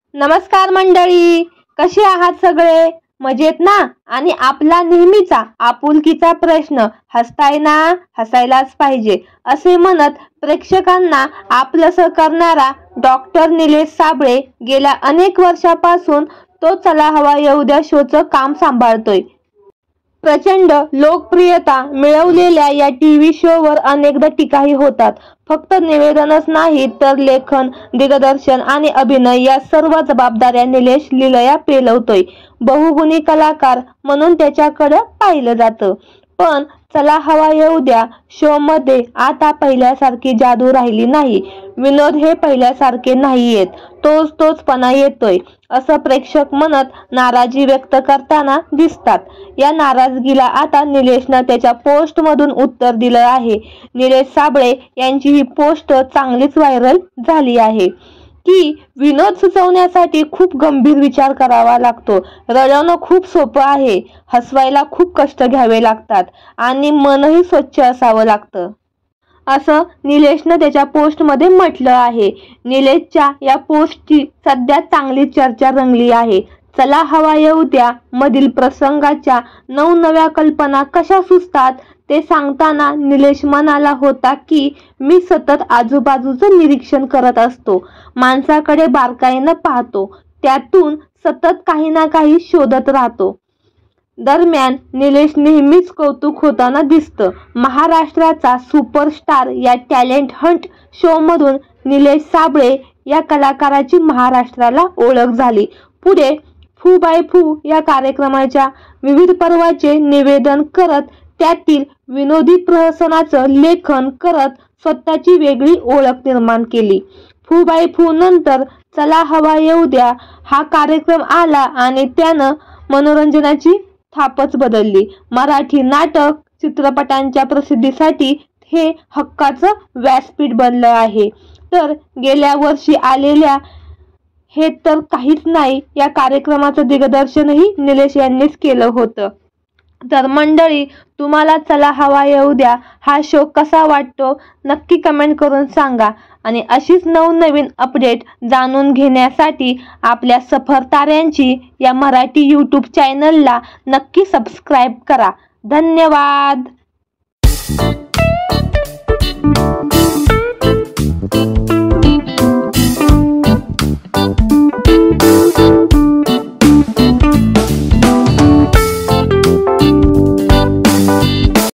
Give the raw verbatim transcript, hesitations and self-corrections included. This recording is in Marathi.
नमस्कार मंडळी, कशी आहात सगळे? मजेत ना? आणि आपला नेहमीचा आपुलकीचा प्रश्न, हसताय ना? हसायलाच पाहिजे असे म्हणत प्रेक्षकांना आपलंसं करणारा डॉक्टर निलेश साबळे गेल्या अनेक वर्षापासून तो चला हवा येऊ द्या शोचं काम सांभाळतोय. प्रचंड लोकप्रियता मिळवलेल्या या टीव्ही शोवर अनेकदा टीकाही होतात. फक्त निवेदनच नाही तर लेखन, दिग्दर्शन आणि अभिनय या सर्व जबाबदाऱ्या निलेश लीलया पेलवतोय. बहुगुणी कलाकार म्हणून त्याच्याकडे पाहिलं जातं. पण चला हवा येऊ द्या शो मध्ये आता पहिल्यासारखी जादू राहिली नाही. विनोद हे पहिल्यासारखे नाहीयेत. तोच तोचपणा येतोय असं प्रेक्षक म्हणत नाराजी व्यक्त करताना दिसतात. या नाराजगीला आता निलेशनं त्याच्या पोस्ट मधून उत्तर दिलं आहे. निलेश साबळे यांची ही पोस्ट चांगलीच व्हायरल झाली आहे की विनोद सुचवण्यासाठी खूप गंभीर विचार करावा लागतो. रडवणं खूप सोपं आहे, हसवायला खूप कष्ट घ्यावे लागतात आणि मनही स्वच्छ असावं लागतं, असं निलेशनं त्याच्या पोस्टमध्ये म्हटलं आहे. निलेशच्या या पोस्टची सध्या चांगली चर्चा रंगली आहे. चला हवा येऊ द्या मधील प्रसंगाच्या नवनव्या कल्पना कशा सुचतात ते सांगताना निलेश म्हणाला होता की मी सतत आजूबाजूचं निरीक्षण करत असतो, माणसाकडे बारकाईनं पाहतो, त्यातून सतत काही ना काही शोधत राहतो. दरम्यान निलेश नेहमीच कौतुक होताना दिसतं. महाराष्ट्राचा सुपरस्टार या टॅलेंट हंट शो मधून निलेश साबळे या कलाकाराची महाराष्ट्राला ओळख झाली. पुढे फू बाय फू या कार्यक्रमाच्या विविध पर्वाचे निवेदन करत त्यातील विनोदी प्रहसनाचं लेखन करत स्वतःची वेगळी ओळख निर्माण केली. फू बाय फू नंतर चला हवा येऊ द्या हा कार्यक्रम आला आणि त्यानं मनोरंजनाची थापच बदलली. मराठी नाटक, चित्रपटांच्या प्रसिद्धीसाठी हे हक्काचं व्यासपीठ बनलं आहे. तर गेल्या वर्षी आलेल्या हे तर काहीच नाही या कार्यक्रमाचं दिग्दर्शनही निलेश यांनीच केलं होतं. तर मंडळी, तुम्हाला चला हवा येऊ द्या हा शो कसा वाटतो नक्की कमेंट करून सांगा. आणि अशीच नवनवीन अपडेट जाणून घेण्यासाठी आपल्या सफर ताऱ्यांची या मराठी यूट्यूब चॅनलला नक्की सबस्क्राईब करा. धन्यवाद.